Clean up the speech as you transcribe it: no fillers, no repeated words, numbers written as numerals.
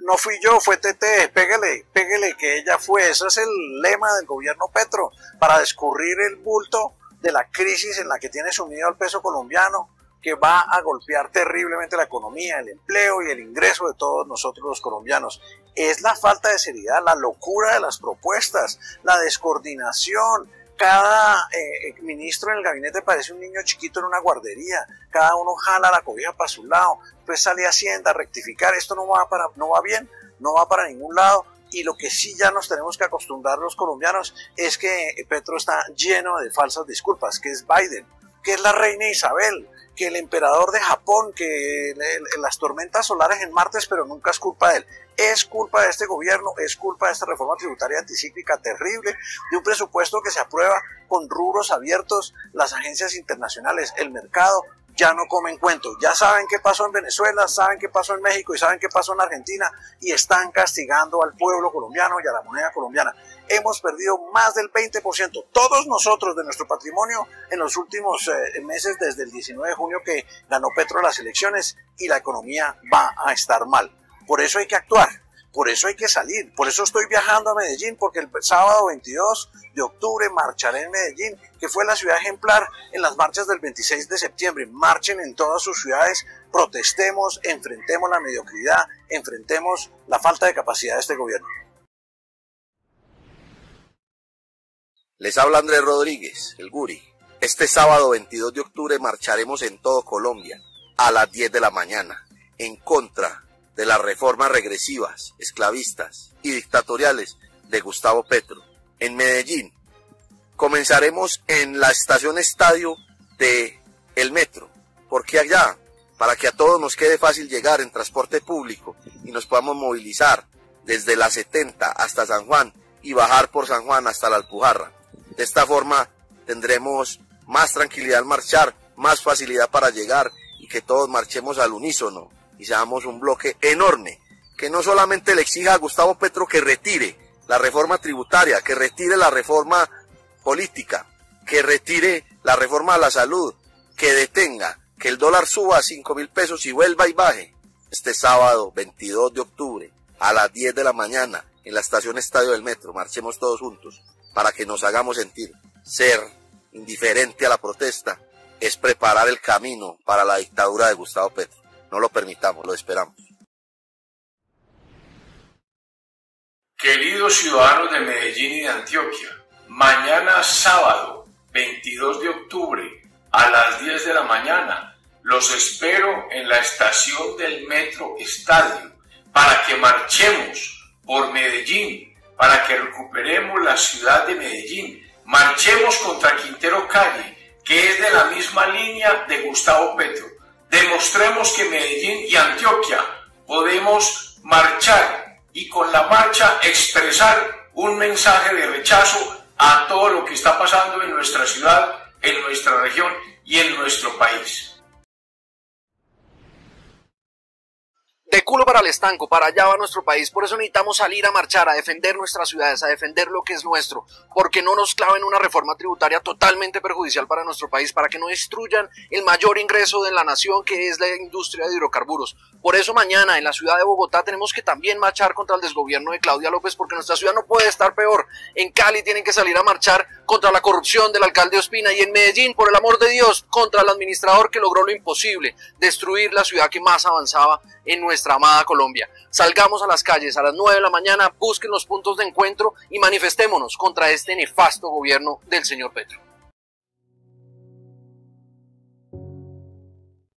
no fui yo, fue Tete, pégale, pégale que ella fue. Ese es el lema del gobierno Petro, para descubrir el bulto de la crisis en la que tiene sumido el peso colombiano, que va a golpear terriblemente la economía, el empleo y el ingreso de todos nosotros los colombianos. Es la falta de seriedad, la locura de las propuestas, la descoordinación. Cada ministro en el gabinete parece un niño chiquito en una guardería, cada uno jala la cobija para su lado, pues sale Hacienda a rectificar, esto no va bien, no va para ningún lado. Y lo que sí ya nos tenemos que acostumbrar los colombianos es que Petro está lleno de falsas disculpas, que es Biden, que es la reina Isabel, que el emperador de Japón, que las tormentas solares en martes, pero nunca es culpa de él. Es culpa de este gobierno, es culpa de esta reforma tributaria anticíclica terrible, de un presupuesto que se aprueba con rubros abiertos. Las agencias internacionales, el mercado, ya no comen cuentos. Ya saben qué pasó en Venezuela, saben qué pasó en México y saben qué pasó en Argentina, y están castigando al pueblo colombiano y a la moneda colombiana. Hemos perdido más del 20%, todos nosotros, de nuestro patrimonio en los últimos meses, desde el 19 de junio que ganó Petro las elecciones, y la economía va a estar mal. Por eso hay que actuar, por eso hay que salir, por eso estoy viajando a Medellín, porque el sábado 22 de octubre marcharé en Medellín, que fue la ciudad ejemplar en las marchas del 26 de septiembre. Marchen en todas sus ciudades, protestemos, enfrentemos la mediocridad, enfrentemos la falta de capacidad de este gobierno. Les habla Andrés Rodríguez, el Guri. Este sábado 22 de octubre marcharemos en todo Colombia a las 10 de la mañana en contra de las reformas regresivas, esclavistas y dictatoriales de Gustavo Petro. En Medellín comenzaremos en la estación estadio de el metro. ¿Por qué allá? Para que a todos nos quede fácil llegar en transporte público y nos podamos movilizar desde la 70 hasta San Juan y bajar por San Juan hasta la Alpujarra. De esta forma tendremos más tranquilidad al marchar, más facilidad para llegar, y que todos marchemos al unísono y seamos un bloque enorme, que no solamente le exija a Gustavo Petro que retire la reforma tributaria, que retire la reforma política, que retire la reforma a la salud, que detenga que el dólar suba a 5.000 pesos y vuelva y baje. Este sábado 22 de octubre a las 10 de la mañana en la estación estadio del metro, marchemos todos juntos para que nos hagamos sentir. Ser indiferente a la protesta es preparar el camino para la dictadura de Gustavo Petro. No lo permitamos, lo esperamos. Queridos ciudadanos de Medellín y de Antioquia, mañana sábado 22 de octubre a las 10 de la mañana los espero en la estación del Metro Estadio para que marchemos por Medellín, para que recuperemos la ciudad de Medellín. Marchemos contra Quintero Calle, que es de la misma línea de Gustavo Petro. Demostremos que Medellín y Antioquia podemos marchar y con la marcha expresar un mensaje de rechazo a todo lo que está pasando en nuestra ciudad, en nuestra región y en nuestro país. De culo para el estanco, para allá va nuestro país. Por eso necesitamos salir a marchar, a defender nuestras ciudades, a defender lo que es nuestro, porque no nos claven una reforma tributaria totalmente perjudicial para nuestro país, para que no destruyan el mayor ingreso de la nación, que es la industria de hidrocarburos. Por eso mañana en la ciudad de Bogotá tenemos que también marchar contra el desgobierno de Claudia López, porque nuestra ciudad no puede estar peor. En Cali tienen que salir a marchar contra la corrupción del alcalde Ospina, y en Medellín, por el amor de Dios, contra el administrador que logró lo imposible, destruir la ciudad que más avanzaba en nuestra amada Colombia. Salgamos a las calles a las 9 de la mañana, busquen los puntos de encuentro y manifestémonos contra este nefasto gobierno del señor Petro.